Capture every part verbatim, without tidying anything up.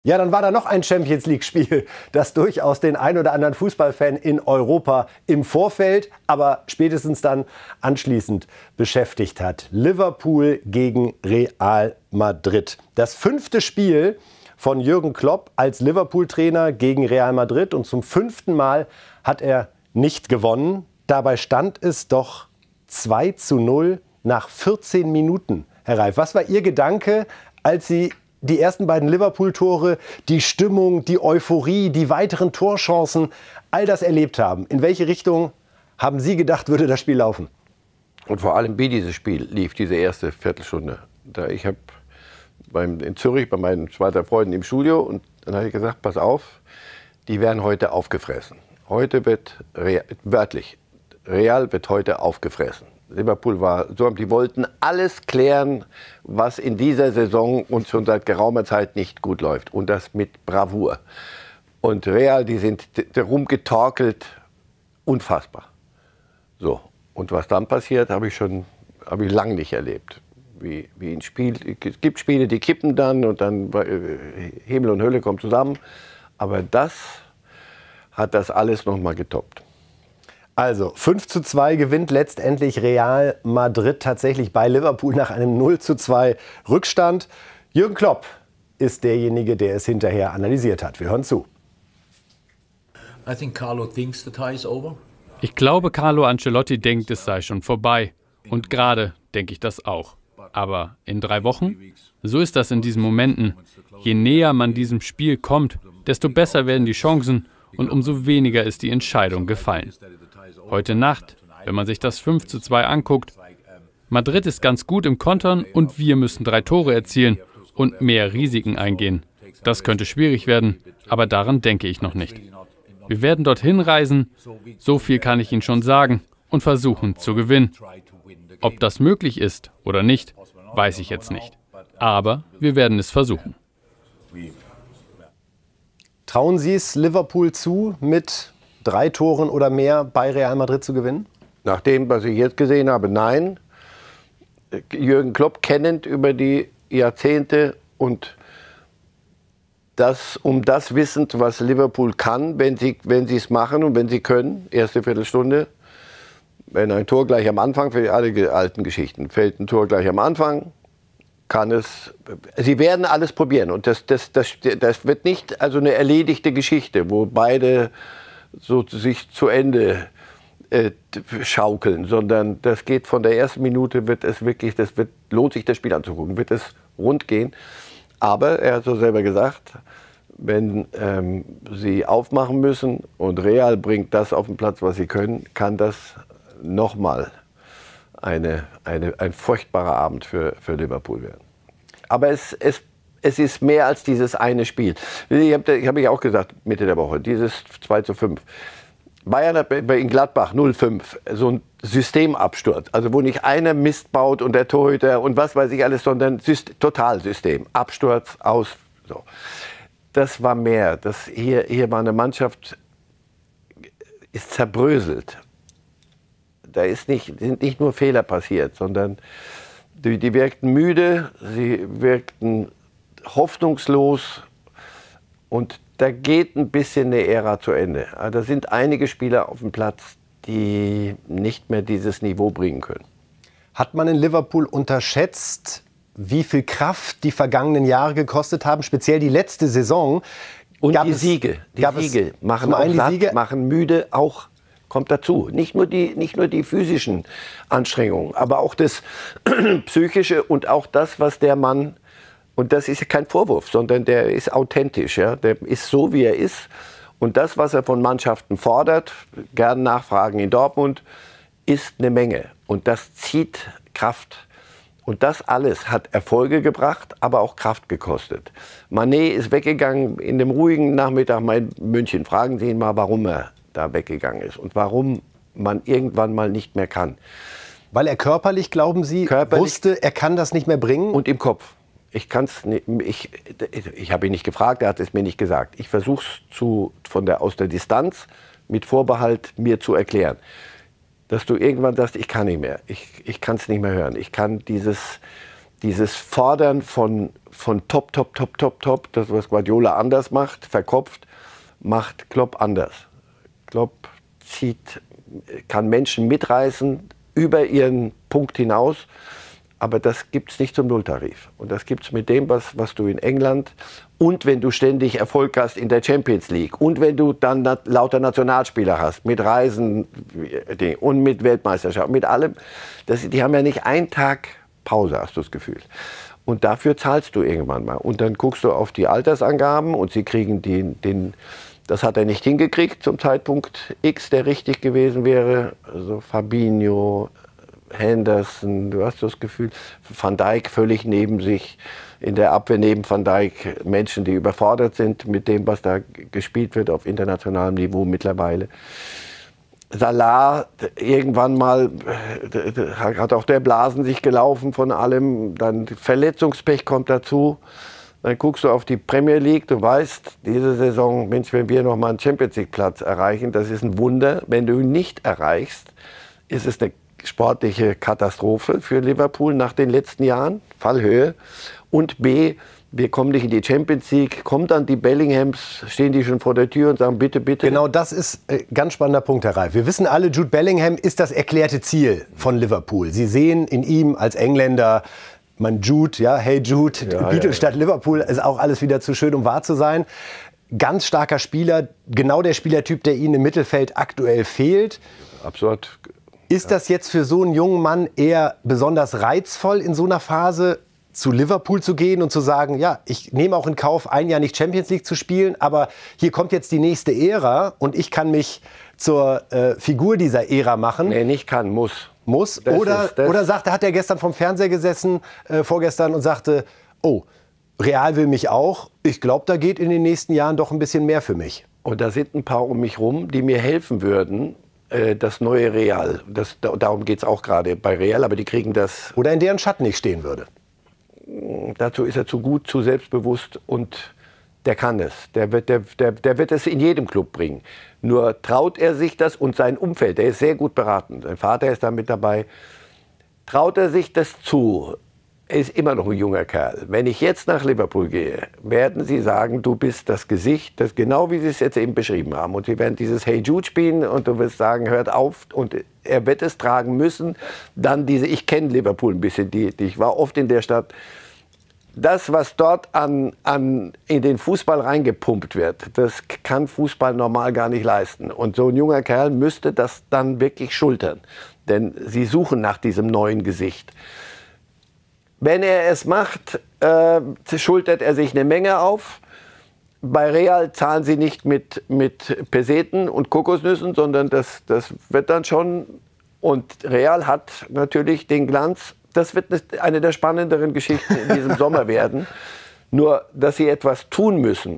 Ja, dann war da noch ein Champions-League-Spiel, das durchaus den ein oder anderen Fußballfan in Europa im Vorfeld, aber spätestens dann anschließend beschäftigt hat. Liverpool gegen Real Madrid. Das fünfte Spiel von Jürgen Klopp als Liverpool-Trainer gegen Real Madrid. Und zum fünften Mal hat er nicht gewonnen. Dabei stand es doch zwei zu null nach vierzehn Minuten. Herr Reif, was war Ihr Gedanke, als Sie die ersten beiden Liverpool-Tore, die Stimmung, die Euphorie, die weiteren Torchancen, all das erlebt haben? In welche Richtung haben Sie gedacht, würde das Spiel laufen? Und vor allem, wie dieses Spiel lief, diese erste Viertelstunde. Da ich habe in Zürich bei meinen zwei Freunden im Studio und dann habe ich gesagt, pass auf, die werden heute aufgefressen. Heute wird, Real, wörtlich, Real wird heute aufgefressen. Liverpool war so, die wollten alles klären, was in dieser Saison und schon seit geraumer Zeit nicht gut läuft. Und das mit Bravour. Und Real, die sind rumgetorkelt, unfassbar. So. Und was dann passiert, habe ich schon, habe ich lange nicht erlebt. Wie, wie ein Spiel, es gibt Spiele, die kippen dann und dann Himmel und Hölle kommen zusammen. Aber das hat das alles noch mal getoppt. Also fünf zu zwei gewinnt letztendlich Real Madrid tatsächlich bei Liverpool nach einem null zu zwei Rückstand. Jürgen Klopp ist derjenige, der es hinterher analysiert hat. Wir hören zu. Ich glaube, Carlo Ancelotti denkt, es sei schon vorbei. Und gerade denke ich das auch. Aber in drei Wochen? So ist das in diesen Momenten. Je näher man diesem Spiel kommt, desto besser werden die Chancen und umso weniger ist die Entscheidung gefallen. Heute Nacht, wenn man sich das fünf zu zwei anguckt, Madrid ist ganz gut im Kontern und wir müssen drei Tore erzielen und mehr Risiken eingehen. Das könnte schwierig werden, aber daran denke ich noch nicht. Wir werden dorthin reisen, so viel kann ich Ihnen schon sagen, und versuchen zu gewinnen. Ob das möglich ist oder nicht, weiß ich jetzt nicht. Aber wir werden es versuchen. Trauen Sie es Liverpool zu, mit drei Toren oder mehr bei Real Madrid zu gewinnen? Nach dem, was ich jetzt gesehen habe, nein. Jürgen Klopp kennend über die Jahrzehnte und das, um das wissend, was Liverpool kann, wenn sie wenn sie es machen und wenn sie können, erste Viertelstunde, wenn ein Tor gleich am Anfang, für alle alten Geschichten, fällt ein Tor gleich am Anfang, kann es, sie werden alles probieren und das, das, das, das wird nicht also eine erledigte Geschichte, wo beide so sich zu Ende äh, schaukeln, sondern das geht von der ersten Minute, wird es wirklich, das wird, lohnt sich das Spiel anzugucken, wird es rund gehen. Aber er hat so selber gesagt, wenn ähm, sie aufmachen müssen und Real bringt das auf den Platz, was sie können, kann das nochmal eine, eine, ein furchtbarer Abend für, für Liverpool werden. Aber es, es Es ist mehr als dieses eine Spiel. Ich habe hab ich auch gesagt, Mitte der Woche, dieses zwei zu fünf. Bayern hat in Gladbach null fünf, so ein Systemabsturz. Also wo nicht einer Mist baut und der Torhüter und was weiß ich alles, sondern System, Totalsystem. Absturz, aus. So. Das war mehr. Das hier, hier war eine Mannschaft, ist zerbröselt. Da ist nicht, sind nicht nur Fehler passiert, sondern die, die wirkten müde, sie wirkten hoffnungslos und da geht ein bisschen eine Ära zu Ende. Da sind einige Spieler auf dem Platz, die nicht mehr dieses Niveau bringen können. Hat man in Liverpool unterschätzt, wie viel Kraft die vergangenen Jahre gekostet haben, speziell die letzte Saison? Und gab die es, Siege, die Siege machen auch die satt, Siege? machen müde, auch kommt dazu. Nicht nur die, nicht nur die physischen Anstrengungen, aber auch das Psychische und auch das, was der Mann. Und das ist ja kein Vorwurf, sondern der ist authentisch. Ja? Der ist so, wie er ist. Und das, was er von Mannschaften fordert, gern nachfragen in Dortmund, ist eine Menge. Und das zieht Kraft. Und das alles hat Erfolge gebracht, aber auch Kraft gekostet. Mané ist weggegangen in dem ruhigen Nachmittag in München. Fragen Sie ihn mal, warum er da weggegangen ist und warum man irgendwann mal nicht mehr kann. Weil er körperlich, glauben Sie, körperlich wusste, er kann das nicht mehr bringen? Und im Kopf. Ich kann's nicht, ich, ich habe ihn nicht gefragt, er hat es mir nicht gesagt. Ich versuche es zu, von der, aus der Distanz mit Vorbehalt mir zu erklären. Dass du irgendwann sagst, ich kann nicht mehr, ich, ich kann es nicht mehr hören. Ich kann dieses, dieses Fordern von, von Top, Top, Top, Top, Top, das, was Guardiola anders macht, verkopft, macht Klopp anders. Klopp zieht, kann Menschen mitreißen über ihren Punkt hinaus, aber das gibt es nicht zum Nulltarif. Und das gibt es mit dem, was, was du in England und wenn du ständig Erfolg hast in der Champions League und wenn du dann na, lauter Nationalspieler hast, mit Reisen und mit Weltmeisterschaft, mit allem, das, die haben ja nicht einen Tag Pause, hast du das Gefühl. Und dafür zahlst du irgendwann mal. Und dann guckst du auf die Altersangaben und sie kriegen den, den das hat er nicht hingekriegt zum Zeitpunkt X, der richtig gewesen wäre. Also Fabinho, Henderson, du hast das Gefühl, Van Dijk völlig neben sich, in der Abwehr neben Van Dijk Menschen, die überfordert sind mit dem, was da gespielt wird auf internationalem Niveau mittlerweile. Salah, irgendwann mal hat auch der Blasen sich gelaufen von allem, dann Verletzungspech kommt dazu. Dann guckst du auf die Premier League, du weißt, diese Saison, Mensch, wenn wir noch mal einen Champions League Platz erreichen, das ist ein Wunder. Wenn du ihn nicht erreichst, ist es eine sportliche Katastrophe für Liverpool nach den letzten Jahren, Fallhöhe. Und B, wir kommen nicht in die Champions League, kommen dann die Bellinghams, stehen die schon vor der Tür und sagen, bitte, bitte. Genau, das ist ein ganz spannender Punkt, Herr Reif. Wir wissen alle, Jude Bellingham ist das erklärte Ziel von Liverpool. Sie sehen in ihm als Engländer, man Jude, ja, hey Jude, ja, Beatles ja, statt Liverpool, ist auch alles wieder zu schön, um wahr zu sein. Ganz starker Spieler, genau der Spielertyp, der Ihnen im Mittelfeld aktuell fehlt. Absurd. Ist das jetzt für so einen jungen Mann eher besonders reizvoll, in so einer Phase zu Liverpool zu gehen und zu sagen, ja, ich nehme auch in Kauf, ein Jahr nicht Champions League zu spielen, aber hier kommt jetzt die nächste Ära und ich kann mich zur äh, Figur dieser Ära machen? Nee, nicht kann, muss. Muss? Oder, oder sagte, hat er gestern vom Fernseher gesessen, äh, vorgestern, und sagte, oh, Real will mich auch, ich glaube, da geht in den nächsten Jahren doch ein bisschen mehr für mich. Und da sind ein paar um mich rum, die mir helfen würden, äh, das neue Real. Das, darum geht es auch gerade bei Real, aber die kriegen das... Oder in deren Schatten ich stehen würde. Dazu ist er zu gut, zu selbstbewusst und der kann es. Der wird, der, der, der wird es in jedem Club bringen. Nur traut er sich das und sein Umfeld, der ist sehr gut beraten. Sein Vater ist da mit dabei. Traut er sich das zu? Er ist immer noch ein junger Kerl. Wenn ich jetzt nach Liverpool gehe, werden sie sagen, du bist das Gesicht, das genau wie sie es jetzt eben beschrieben haben. Und sie werden dieses Hey Jude spielen und du wirst sagen, hört auf. Und er wird es tragen müssen. Dann diese, ich kenne Liverpool ein bisschen, die, die, ich war oft in der Stadt. Das, was dort an, an, in den Fußball reingepumpt wird, das kann Fußball normal gar nicht leisten. Und so ein junger Kerl müsste das dann wirklich schultern. Denn sie suchen nach diesem neuen Gesicht. Wenn er es macht, äh, schultert er sich eine Menge auf. Bei Real zahlen sie nicht mit, mit Peseten und Kokosnüssen, sondern das, das wird dann schon. Und Real hat natürlich den Glanz. Das wird eine der spannenderen Geschichten in diesem Sommer werden. Nur, dass sie etwas tun müssen.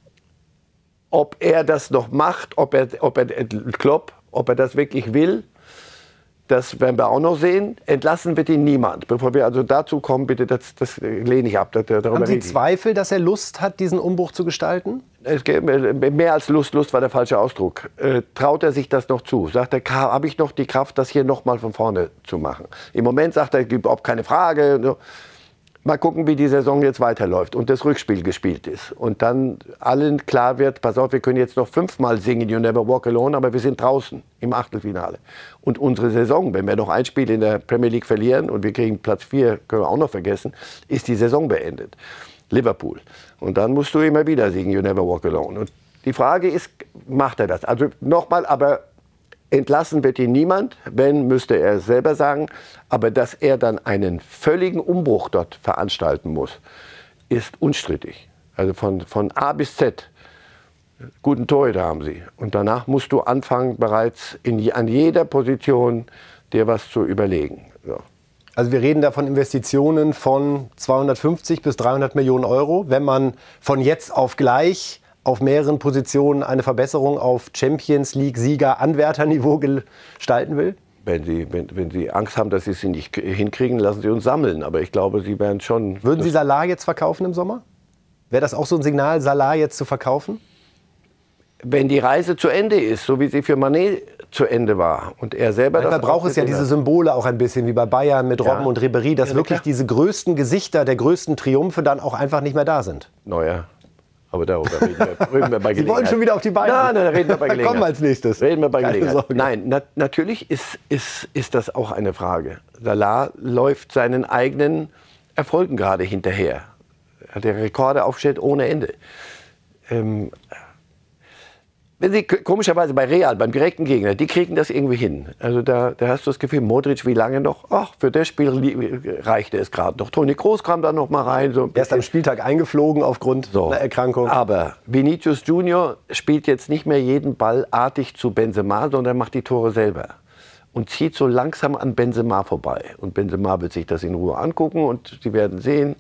Ob er das noch macht, ob er, ob er Klopp, ob er das wirklich will, das werden wir auch noch sehen. Entlassen wird ihn niemand. Bevor wir also dazu kommen, bitte, das, das lehne ich ab. Darüber Haben Sie Zweifel, dass er Lust hat, diesen Umbruch zu gestalten? Es geht mehr als Lust. Lust war der falsche Ausdruck. Äh, traut er sich das noch zu? Sagt er, habe ich noch die Kraft, das hier noch mal von vorne zu machen? Im Moment sagt er, überhaupt keine Frage. Mal gucken, wie die Saison jetzt weiterläuft und das Rückspiel gespielt ist. Und dann allen klar wird, pass auf, wir können jetzt noch fünfmal singen You Never Walk Alone, aber wir sind draußen im Achtelfinale. Und unsere Saison, wenn wir noch ein Spiel in der Premier League verlieren und wir kriegen Platz vier, können wir auch noch vergessen, ist die Saison beendet. Liverpool. Und dann musst du immer wieder singen You Never Walk Alone. Und die Frage ist, macht er das? Also nochmal, aber entlassen wird ihn niemand, wenn, müsste er es selber sagen. Aber dass er dann einen völligen Umbruch dort veranstalten muss, ist unstrittig. Also von, von A bis Z. Guten Torhüter haben sie. Und danach musst du anfangen, bereits in, an jeder Position dir was zu überlegen. So. Also wir reden da von Investitionen von zweihundertfünfzig bis dreihundert Millionen Euro. Wenn man von jetzt auf gleich auf mehreren Positionen eine Verbesserung auf Champions League-Sieger, Anwärterniveau gestalten will? Wenn Sie, wenn, wenn Sie Angst haben, dass Sie es nicht hinkriegen, lassen Sie uns sammeln. Aber ich glaube, Sie werden schon... Würden Sie Salah jetzt verkaufen im Sommer? Wäre das auch so ein Signal, Salah jetzt zu verkaufen? wenn die Reise zu Ende ist, so wie sie für Mané zu Ende war und er selber Manchmal das braucht es ja diese Symbole auch ein bisschen, wie bei Bayern mit Robben Ja. und Ribéry, dass Ja, wirklich klar. diese größten Gesichter der größten Triumphe dann auch einfach nicht mehr da sind. Neuer. Aber darüber reden wir, reden wir bei Gelegenheit. Sie wollen schon wieder auf die Beine. Nein, nein, reden wir bei Gelegenheit. Kommen wir als nächstes. Reden wir bei Keine Gelegenheit. Sorge. Nein, na, natürlich ist, ist, ist das auch eine Frage. Salah läuft seinen eigenen Erfolgen gerade hinterher. Er hat Rekorde aufgestellt ohne Ende. Ähm, wenn Sie komischerweise bei Real, beim direkten Gegner, die kriegen das irgendwie hin. Also da, da hast du das Gefühl, Modric, wie lange noch? Ach, für das Spiel reichte es gerade noch. Toni Kroos kam da noch mal rein. So ein Erst am Spieltag eingeflogen aufgrund so. einer Erkrankung. Aber Vinicius Junior spielt jetzt nicht mehr jeden Ball artig zu Benzema, sondern macht die Tore selber. Und zieht so langsam an Benzema vorbei. Und Benzema wird sich das in Ruhe angucken und Sie werden sehen.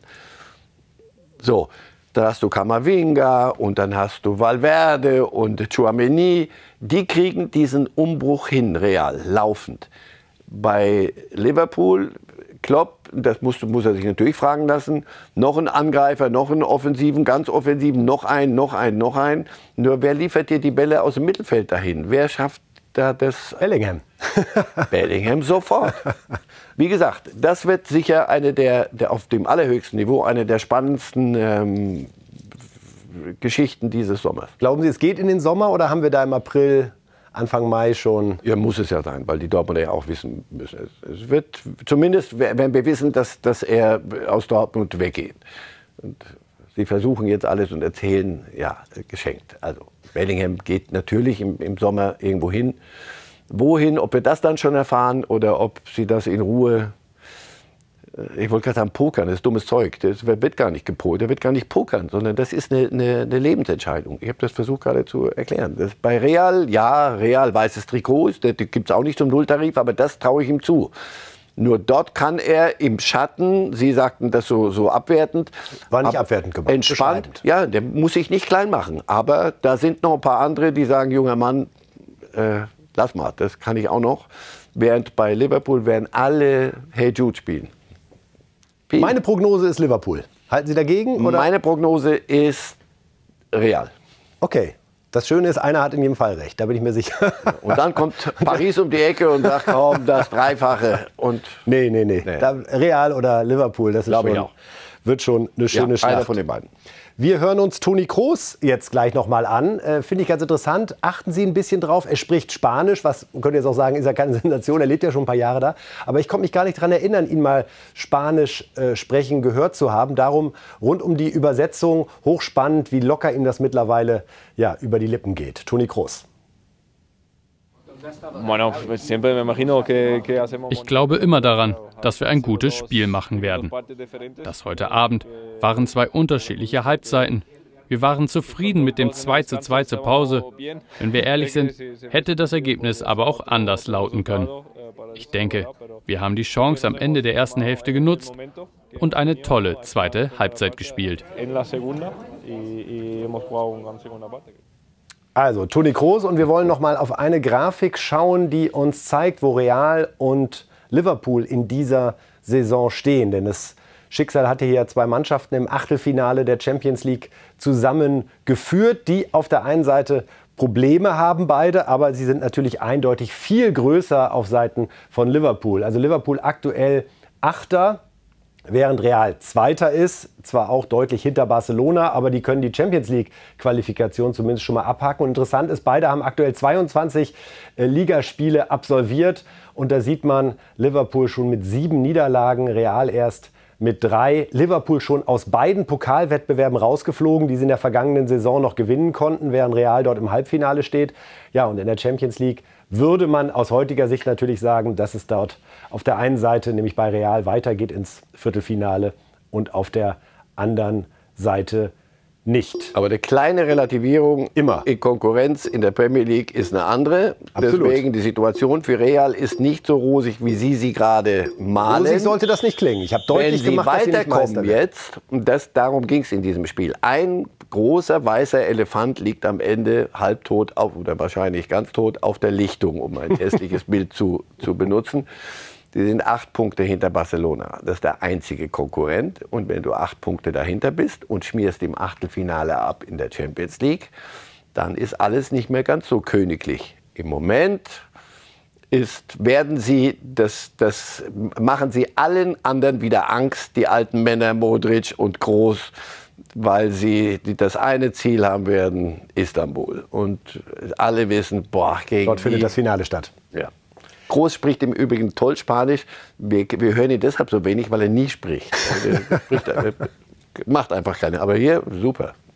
So, da hast du Camavinga und dann hast du Valverde und Tchouaméni. Die kriegen diesen Umbruch hin, Real, laufend. Bei Liverpool, Klopp, das muss, muss er sich natürlich fragen lassen, noch ein Angreifer, noch einen Offensiven, ganz Offensiven, noch einen, noch einen, noch einen. Nur wer liefert dir die Bälle aus dem Mittelfeld dahin? Wer schafft da das? Bellingham. Bellingham sofort. Wie gesagt, das wird sicher eine der, der auf dem allerhöchsten Niveau eine der spannendsten ähm, Geschichten dieses Sommers. Glauben Sie, es geht in den Sommer oder haben wir da im April, Anfang Mai schon? Ja, muss es ja sein, weil die Dortmunder ja auch wissen müssen. Es wird zumindest, wenn wir wissen, dass, dass er aus Dortmund weggeht. Und sie versuchen jetzt alles und erzählen, ja, geschenkt. Also Bellingham geht natürlich im, im Sommer irgendwo hin. Wohin, ob wir das dann schon erfahren oder ob sie das in Ruhe, ich wollte gerade sagen, pokern, das ist dummes Zeug. Das wird gar nicht gepokert, der wird gar nicht pokern, sondern das ist eine, eine, eine Lebensentscheidung. Ich habe das versucht gerade zu erklären. Das bei Real, ja, Real weißes Trikot, das gibt es auch nicht zum Nulltarif, aber das traue ich ihm zu. Nur dort kann er im Schatten, Sie sagten das so, so abwertend. War nicht ab, abwertend gemeint. Entspannt. Ja, der muss sich nicht klein machen. Aber da sind noch ein paar andere, die sagen, junger Mann, äh, lass mal, das kann ich auch noch. Während bei Liverpool werden alle Hey Jude spielen. Wie? Meine Prognose ist Liverpool. Halten Sie dagegen? Oder? Meine Prognose ist Real. Okay. Das Schöne ist, einer hat in jedem Fall recht, da bin ich mir sicher. Und dann kommt Paris um die Ecke und sagt, komm, das Dreifache. Und nee, nee, nee. Nee. Da, Real oder Liverpool, das ist Glaube ich schon, auch. wird schon eine schöne ja, Schlacht. einer von den beiden. Wir hören uns Toni Kroos jetzt gleich noch mal an. Äh, Finde ich ganz interessant. Achten Sie ein bisschen drauf. Er spricht Spanisch, was, man könnte jetzt auch sagen, ist ja keine Sensation. Er lebt ja schon ein paar Jahre da. Aber ich konnte mich gar nicht daran erinnern, ihn mal Spanisch äh, sprechen gehört zu haben. Darum rund um die Übersetzung hochspannend, wie locker ihm das mittlerweile ja, über die Lippen geht. Toni Kroos. Ich glaube immer daran, dass wir ein gutes Spiel machen werden. Das heute Abend waren zwei unterschiedliche Halbzeiten. Wir waren zufrieden mit dem zwei zu zwei zur Pause. Wenn wir ehrlich sind, hätte das Ergebnis aber auch anders lauten können. Ich denke, wir haben die Chance am Ende der ersten Hälfte genutzt und eine tolle zweite Halbzeit gespielt. Also, Toni Kroos, und wir wollen noch mal auf eine Grafik schauen, die uns zeigt, wo Real und Liverpool in dieser Saison stehen. Denn das Schicksal hatte hier zwei Mannschaften im Achtelfinale der Champions League zusammengeführt, die auf der einen Seite Probleme haben beide, aber sie sind natürlich eindeutig viel größer auf Seiten von Liverpool. Also Liverpool aktuell Achter, während Real Zweiter ist, zwar auch deutlich hinter Barcelona, aber die können die Champions League-Qualifikation zumindest schon mal abhaken. Und interessant ist, beide haben aktuell zweiundzwanzig äh, Ligaspiele absolviert. Und da sieht man Liverpool schon mit sieben Niederlagen, Real erst mit drei. Liverpool schon aus beiden Pokalwettbewerben rausgeflogen, die sie in der vergangenen Saison noch gewinnen konnten, während Real dort im Halbfinale steht. Ja, und in der Champions League würde man aus heutiger Sicht natürlich sagen, dass es dort auf der einen Seite, nämlich bei Real, weitergeht ins Viertelfinale und auf der anderen Seite nicht. Aber eine kleine Relativierung Immer. in Konkurrenz in der Premier League ist eine andere. Absolut. Deswegen die Situation für Real ist nicht so rosig, wie Sie sie gerade malen. Rosig sollte das nicht klingen. Ich habe deutlich Wenn sie gemacht, dass sie nicht Meister weiterkommen werden. jetzt, und das, darum ging es in diesem Spiel. Ein großer weißer Elefant liegt am Ende halbtot auf, oder wahrscheinlich ganz tot auf der Lichtung, um ein hässliches Bild zu, zu benutzen. Die sind acht Punkte hinter Barcelona. Das ist der einzige Konkurrent. Und wenn du acht Punkte dahinter bist und schmierst im Achtelfinale ab in der Champions League, dann ist alles nicht mehr ganz so königlich. Im Moment ist, werden sie, das, das machen sie allen anderen wieder Angst, die alten Männer, Modric und Kroos, weil sie das eine Ziel haben werden, Istanbul. Und alle wissen, boah, gegen Dort findet die, das Finale statt. Ja. Kroos spricht im Übrigen toll Spanisch. Wir, wir hören ihn deshalb so wenig, weil er nie spricht. Er spricht, er macht einfach keine. Aber hier, super.